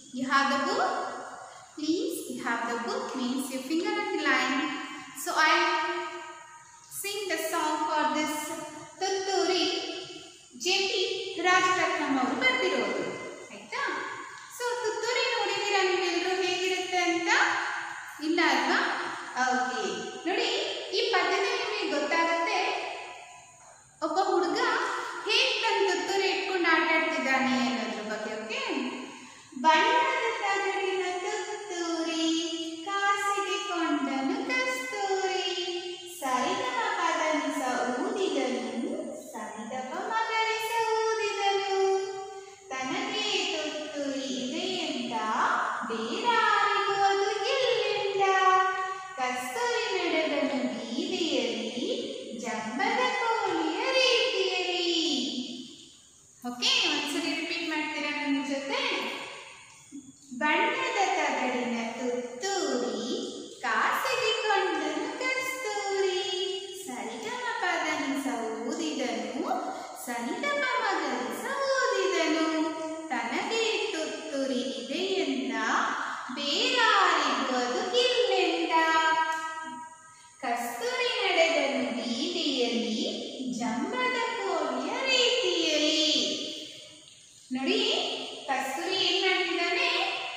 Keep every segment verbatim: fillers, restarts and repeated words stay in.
You have the book? Please, you have the book means your finger on the line. So I sing the song for this ತುತ್ತೂರಿ J P Rajaratnam ಅವರು ಬರೆದಿರೋದು ಆಯ್ತಾ. So ತುತ್ತೂರಿ ನೋಡಿದ್ದೀರಾ ನೀವೆಲ್ಲರೂ ಹೇಗಿರುತ್ತೆ ಅಂತ? ಇಲ್ಲ ಅಲ್ವಾ? ಓಕೆ, ನೋಡಿ ಈ ಪದ್ಯದಲ್ಲಿ ನಿಮಗೆ ಗೊತ್ತಾಗುತ್ತೆ ಒಬ್ಬ ಹುಡುಗ ಹೇಗೆ ತನ್ನ ತುತ್ತೂರಿ ಇಟ್ಕೊಂಡು ಆಟ ಆಡ್ತಿದ್ದಾನೆ ಅನ್ನೋದ್ರ ಬಗ್ಗೆ. ಓಕೆ, ಬಣ್ಣದ ತಗಡಿನ ತುತ್ತೂರಿ ಕಾಸಿಗೆ ಕೊಂಡನು ಕಸ್ತೂರಿ ಸರಿಗಮ ಪದನಿಸ ಊದಿದನು ಸರಿದಪ ಮಗರಿಸ ಊದಿದನು ತನಗೆ ತುತ್ತೂರಿ ಇದೆ ಎಂದ ಬೇರಾರಿಗೂ ಅದು ಇಲ್ಲಿಂದ ಕಸ್ತೂರಿ ನಡೆದನು ಬೀದಿಯಲ್ಲಿ ಜಂಬದ ಕೋಳಿಯ ರೀತಿಯಲ್ಲಿ. ಓಕೆ, ಒಂದ್ಸರಿ ರಿಪೀಟ್ ಮಾಡ್ತೀರಾ ನನ್ನ ಜೊತೆ? ಬಣ್ಣದ ತಗಡಿನ ತುತ್ತೂರಿ ಕಾಸಿಗೆ ಕೊಂಡನು ಕಸ್ತೂರಿ ಸರಿಗಮ ಪದನಿಸ ಊದಿದನು ಸರಿದಪ ಮಗರಿಸ ಊದಿದನು ತನಗೆ ತುತ್ತೂರಿ ಇದೆ ಎಂದ ಬೇರಾರಿಗೂ ಅದು ಇಲ್ಲೆಂದ ಕಸ್ತೂರಿ ನಡೆದನು ಬೀದಿಯಲ್ಲಿ ಜಂಬದ ಕೋಳಿಯ ರೀತಿಯಲ್ಲಿ. ನೋಡಿ, ಕಸ್ತೂರಿ ಏನ್ ಮಾಡ್ತಿದ್ದಾನೆ?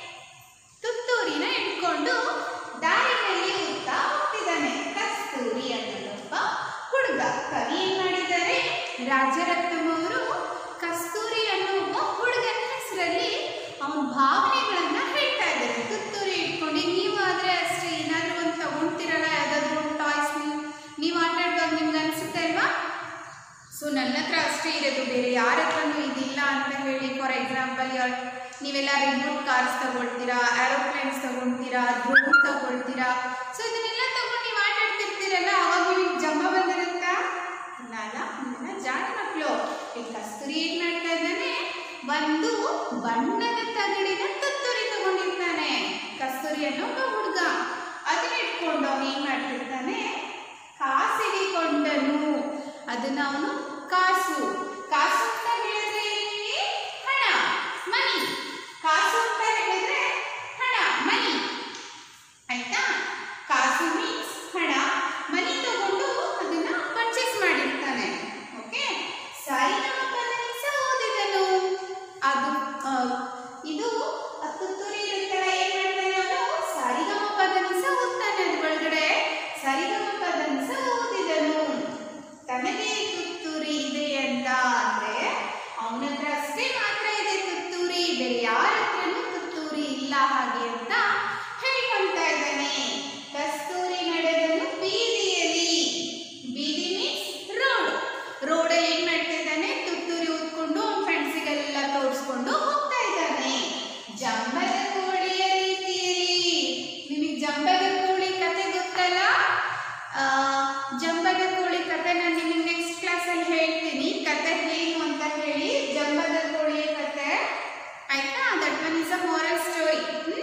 ತುತ್ತೂರಿನ ಇಟ್ಕೊಂಡು ದಾರಿನಲ್ಲಿ ಉತ್ತಾ ಹೋಗ್ತಿದ್ದಾನೆ. ಕಸ್ತೂರಿ ಅನ್ನೋದೊಬ್ಬ ಹುಡುಗ. ಕವಿ ಏನ್ ಮಾಡಿದ್ದಾರೆ? ರಾಜರತ್ನಂ ಅವರು ಕಸ್ತೂರಿ ಅನ್ನೋ ಒಬ್ಬ ಹುಡುಗನ ಹೆಸರಲ್ಲಿ ಅವನ ಭಾವನೆಗಳನ್ನ ಹೇಳ್ತಾ ಇದ್ದಾರೆ. ತುತ್ತೂರಿ ಇಟ್ಕೊಂಡು ನೀವು ಆದ್ರೆ ಅಷ್ಟೇ ಏನಾದ್ರೂ ಒಂದು ತಗೊಂಡ್ತಿರಲ್ಲ, ಯಾವ್ದಾದ್ರು ಒಂದು ಟಾಯ್ಸ್ ನೀವು ಆಟ ಆಡುವಾಗ ನಿಮ್ಗೆ ಅನ್ಸುತ್ತೆ ಅಲ್ವಾ? ಸೊ ನನ್ನ ಹತ್ರ ಅಷ್ಟೇ ಇರೋದು, ಬೇರೆ ಯಾರ ಹತ್ರನೂ ಇದಿಲ್ಲ ಅಂತ ಹೇಳಿ. ಫಾರ್ ಎಕ್ಸಾಂಪಲ್, ನೀವೆಲ್ಲ ರಿಮೋಟ್ ಕಾರ್ಸ್ ತಗೊಳ್ತೀರಾ, ಏರೋಪ್ಲೇನ್ಸ್ ತಗೊಳ್ತೀರಾ, ಡ್ರೋನ್ ತಗೊಳ್ತೀರಾ. ಸೊ ಇದನ್ನೆಲ್ಲ ತಗೊಂಡು ನೀವು ಆಟ ಆಡ್ತಿರ್ತೀರಲ್ಲ, ಅವಾಗ ನಿಮಗೆ ಜಂಬ ಬಂದಿರುತ್ತಾ? ಇಲ್ಲ ಅಲ್ಲ, ನಿಮ್ಮನ್ನ ಜಾಣ ಮಕ್ಕಳು. ಈ ಕಸ್ತೂರಿ ಏನ್ ಮಾಡ್ತಾ ಇದ್ದಾನೆ? ಒಂದು ಬಣ್ಣದ ತಗಡಿನ ತುತ್ತೂರಿ ತಗೊಂಡಿರ್ತಾನೆ. ಕಸ್ತೂರಿ ಅನ್ನೋ ಒಬ್ಬ ಹುಡುಗ. ಅದನ್ನ ಇಟ್ಕೊಂಡು ಅವನು ಏನ್ ಮಾಡ್ತಿರ್ತಾನೆ? ಕಾಸಿಗೆ ಕೊಂಡನು. ಅದನ್ನ ಅವನು ಕಾಸು ಕಾಸು ಅಂತ ಹೇಳಿದ್ರೆ ಹಣ, ಮನಿ. ಕಾಸು ಅಂತ ಹೇಳಿದ್ರೆ ಹಣ, ಮನಿ. ಆಯ್ತಾ? ಕಾಸು ಮೀನ್ಸ್ ಹಣ, ಮನಿ ತಗೊಂಡು ಅದನ್ನ ಪರ್ಚೇಸ್ ಮಾಡಿರ್ತಾನೆ. ಓಕೆ, ಸರಿಗಮ ಪದನಿಸ ಓದಿದನು. ಅದು ಇದು ತುತ್ತೂರಿ ಇರುತ್ತಲ್ಲ, ಏನ್ ಮಾಡ್ತಾನೆ ಅವನು? ಸರಿಗಮ ಪದನಿಸ ಓದ್ತಾನೆ. ಅದ್ರ ಒಳಗಡೆ ಸರಿಗಮ ಪದನಿಸ ಓದಿದನು. ತನಗೆ ತುತ್ತೂರಿ ಇದೆ ಅಂತ ಅಂದ್ರೆ ಅವನ ಹತ್ರ ಅಷ್ಟೇ ಮಾತ್ರ ಇದೆ ತುತ್ತೂರಿ, ಬೇರೆ ಯಾರ ಹತ್ರನೂ ತುತ್ತೂರಿ ಇಲ್ಲ ಹಾಗೆ ಅಂತ ಹೇಳ್ಕೊಂತಾ ಇದ್ದಾನೆ. ಕಸ್ತೂರಿ ನಡೆದನು ಬೀದಿಯಲ್ಲಿ. ಬೀದಿ ಮೀನ್ಸ್ ರೋಡ್. ರೋಡ್ ಏನ್ ಮಾಡ್ತಾ ಇದ್ದಾನೆ? ತುತ್ತೂರಿ ಊದ್ಕೊಂಡು ಅವನ ಫ್ರೆಂಡ್ಸಿಗೆಲ್ಲ ತೋರಿಸ್ಕೊಂಡು ಹೋಗ್ತಾ ಇದ್ದಾನೆ. ಜಂಬದ ಕೋಳಿಯ ರೀತಿಯಲ್ಲಿ. ನಿಮಗೆ ಜಂಬದ ಕೋಳಿ ಕತೆ ಗೊತ್ತಲ್ಲ? ಆ ಜಂಬದ ಕೋಳಿ ಕತೆ ನಾನು ನಿಮಗೆ ನೆಕ್ಸ್ಟ್ ಕ್ಲಾಸ್ ಅಲ್ಲಿ ಹೇಳ್ತೀನಿ. ಕತೆ ಏನು ಅಂತ ಹೇಳಿ, ಜಂಬದ ಕೋಳಿಯ ಕತೆ. ಆಯ್ತಾ? That one is a moral story.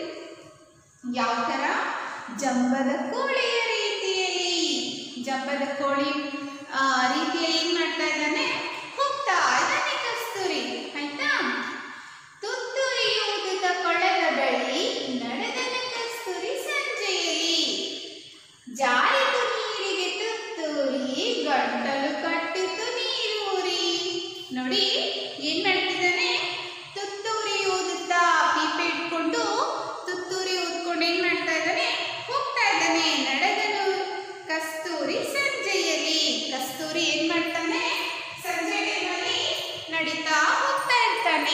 ಯಾವ ತರ? ಜಂಬದ ಕೋಳಿಯ ರೀತಿಯಲ್ಲಿ. ಜಂಬದ ಕೋಳಿ ರೀತಿಯಲ್ಲಿ ಏನ್ ಮಾಡ್ತಾ ಇದ್ದಾನೆ? ಹೋಗ್ತಾ ಇದ್ದಾನೆ ಕಸ್ತೂರಿ. ಆಯ್ತಾ? ತುತ್ತೂರಿ ಊದಿದ ಕೊಳದ ಬಳಿ ನಡೆದನ ಕಸ್ತೂರಿ ಸಂಜೆಯಲ್ಲಿ. ಜಾರಿತು ನೀರಿಗೆ ತುತ್ತೂರಿ ಗಂಟಲು ಕಟ್ಟಿತು ನೀರೂರಿ. ನೋಡಿ ಏನ್ ಮಾಡ್ತಿದ್ದಾನೆ? ತುತ್ತೂರಿ ಊದುತ್ತಾ ಪೀಪೆ ಇಟ್ಕೊಂಡು ತುತ್ತೂರಿ ಊದ್ಕೊಂಡು ಏನ್ ಮಾಡ್ತಾ ಇದ್ದಾನೆ? ಹೋಗ್ತಾ ಇದ್ದಾನೆ. ನಡೆದನು ಕಸ್ತೂರಿ ಸಂಜೆಯಲ್ಲಿ. ಕಸ್ತೂರಿ ಏನ್ ಮಾಡ್ತಾನೆ? ಸಂಜೆ ಟೈಮಲ್ಲಿ ನಡೀತಾ ಹೋಗ್ತಾ ಇರ್ತಾನೆ.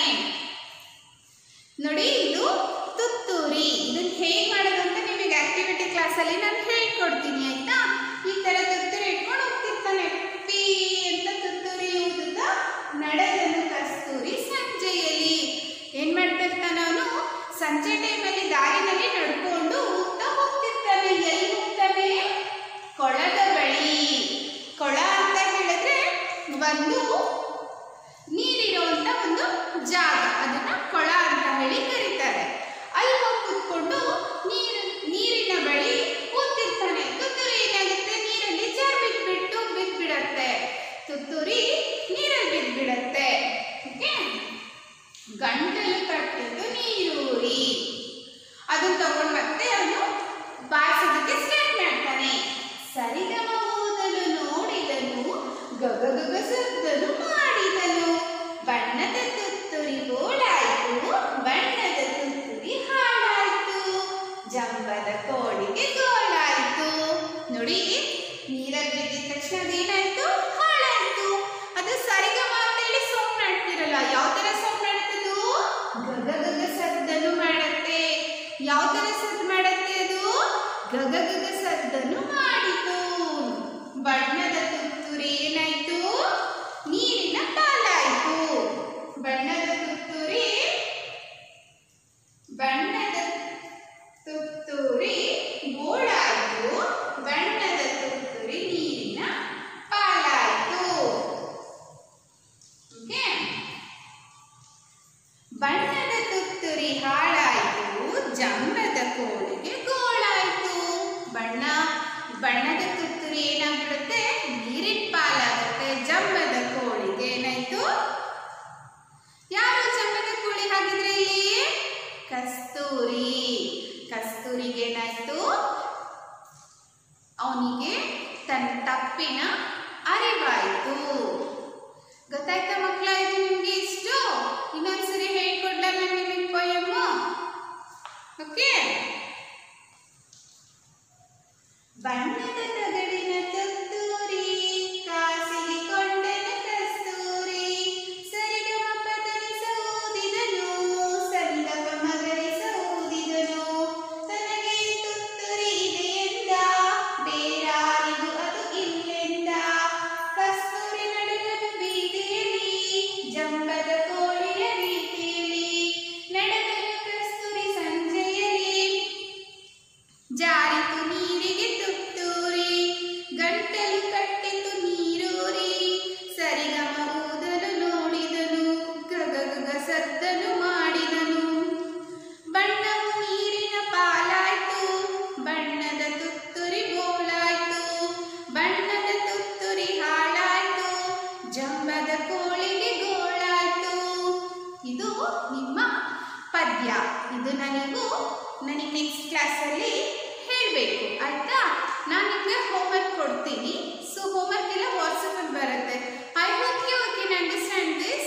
ನೋಡಿ, ಇದು ತುತ್ತೂರಿ. ಇದನ್ನ ಹೇಗ್ ಮಾಡೋದು ಅಂತ ನಿಮಗೆ ಆಕ್ಟಿವಿಟಿ ಕ್ಲಾಸ್ ಅಲ್ಲಿ ನಾನು ಹೇಳ್ಕೊಡ್ತೀನಿ. ಆಯ್ತಾ? ಈ ತರ ತುತ್ತೂರಿ ಇಟ್ಕೊಂಡು ಹೋಗ್ತಿರ್ತಾನೆ. ಪೀ ಅಂತ ತುತ್ತೂರಿ ಊದುತ್ತಾ ನಡೆದನು ಕಸ್ತೂರಿ ಸಂಜೆಯಲ್ಲಿ. ಏನ್ ಮಾಡ್ತಿರ್ತಾನೆ ಅವನು? ಸಂಜೆ ಟೈಮಲ್ಲಿ ದಾರಿನಲ್ಲಿ ನಡ್ಕೊಂಡು ಊದ್ತಾ ಹೋಗ್ತಿರ್ತಾನೆ. ಎಲ್ಲಿ ಹೋಗ್ತಾನೆ? ಕೊಳದ ಬಳಿ. ಕೊಳ ಅಂತ ಹೇಳಿದ್ರೆ ಒಂದು ನೀರಿರುವಂತ ಒಂದು ಜಾಗ, ಅದನ್ನ ಕೊಳ ಅಂತ ಹೇಳಿ ಕರೀತಾರೆ. ಅಲ್ಲಿ ಹೋಗಿ ಕೂತ್ಕೊಂಡು ನೀರು ನೀರಿನ ಬಳಿ ಕೂತಿರ್ತಾನೆ. ತುತ್ತೂರಿ ಏನಾಗುತ್ತೆ? ನೀರಲ್ಲಿ ಜಾರ್ ಬಿಟ್ಬಿಟ್ಟು ಬಿದ್ಬಿಡತ್ತೆ. ತುತ್ತೂರಿ ನೀರಲ್ಲಿ ಬಿದ್ಬಿಡತ್ತೆ. ಓಕೆ, ಗಂಟಲು ಕಟ್ಟಿದ್ದು ನೀರೂರಿ. ಯಾವ ತರ ಸದ್ದು ಮಾಡುತ್ತೆ ಅದು? ಗಗ ಗಗ ಸದ್ದನ್ನು ಮಾಡಿತು. ಬಣ್ಣದ ತುತ್ತೂರಿ ಏನಾಯ್ತು? ನೀರಿನ ಪಾಲಾಯಿತು. ಬಣ್ಣದ ತುತ್ತೂರಿ ಬಣ್ಣದ ತುತ್ತೂರಿ ಗೋಳಾಯಿತು. ಬಣ್ಣದ ತುತ್ತೂರಿ ನೀರಿನ ಪಾಲಾಯಿತು. ಓಕೆ, ಬಣ್ಣದ ತುತ್ತೂರಿ ಹಾಳಾಯಿತು. ಜಂಬದ ಕೋಳಿಗೆ ಗೋಳಾಯಿತು. ಬಣ್ಣ ಬಣ್ಣದ ತುತ್ತೂರಿ ಏನಾಗ್ಬಿಡುತ್ತೆ? ನೀರಿನ ಪಾಲಾಗುತ್ತೆ. ಜಂಬದ ಕೋಳಿಗೆ ಏನಾಯ್ತು? ಯಾರು ಜಂಬದ ಕೋಳಿ ಹಾಕಿದ್ರೆ ಇಲ್ಲಿ? ಕಸ್ತೂರಿ. ಕಸ್ತೂರಿಗೆ ಏನಾಯ್ತು? ಅವನಿಗೆ ತನ್ನ ತಪ್ಪಿನ ಅರಿವಾಯಿತು. ಗೊತ್ತಾಯ್ತಾ ಮಕ್ಕಳ? ಇದು ನಿಮ್ಗೆ ಇಷ್ಟು ಇನ್ನೊಂದ್ಸರಿ ಹೇಳ್ಕೊಡ್ಲ ನಾನು ನಿಮಗೆ ಪೊಯಮ್? ಓಕೆ. ಬಣ್ಣದ ತಗಡಿನ ತುತ್ತೂರಿ ಕಾಸಿಗೆ ಕೊಂಡನ ಕಸ್ತೂರಿ ಸರಿಗಮ ಪದನಿಸ ಊದಿದನು ಸಂಗಮ ಮಗರಿಸ ಊದಿದನು ತನಗೆ ತುತ್ತೂರಿ ಇದೆ ಎಂದ ಬೇರಾರಿಗೂ ಅದು ಇಲ್ಲೆಂದ ಕಸ್ತೂರಿ ನಡುಗನು ಬೀದಿಯಲ್ಲಿ ಜಂಬದ ಕೋಳಿಯ ರೀತಿಯಲ್ಲಿ ನಡೆದನು ಕಸ್ತೂರಿ ಸಂಜೆಯಲ್ಲಿ ಜಾರಿತು ನೀರಿಗೆ ತುತ್ತೂರಿ ಗಂಟಲು ಕಟ್ಟಿತು ನೀರೂರಿ ಸರಿಗಮ ಊದಲು ನೋಡಿದನು ಗಗ ಗಗ ಸದ್ದನು ಮಾಡಿದನು ಬಣ್ಣವು ನೀರಿನ ಪಾಲಾಯ್ತು ಬಣ್ಣದ ತುತ್ತೂರಿ ಗೋಳಾಯ್ತು ಬಣ್ಣದ ತುತ್ತೂರಿ ಹಾಳಾಯ್ತು ಜಂಬದ ಕೋಳಿಗೆ ಗೋಳಾಯ್ತು. ಇದು ನಿಮ್ಮ ಪದ್ಯ. ಇದು ನನಗೂ ನನಗೆ ನೆಕ್ಸ್ಟ್ ಕ್ಲಾಸಲ್ಲಿ ಹೇಳಬೇಕು, ಆಯ್ತಾ? ನಾನು ನಿಮಗೆ ಹೋಮ್ವರ್ಕ್ ಕೊಡ್ತೀನಿ. ಸೊ ಹೋಮ್ವರ್ಕ್ ಎಲ್ಲ ವಾಟ್ಸಪ್ಪಲ್ಲಿ ಬರುತ್ತೆ. I hope you can understand this.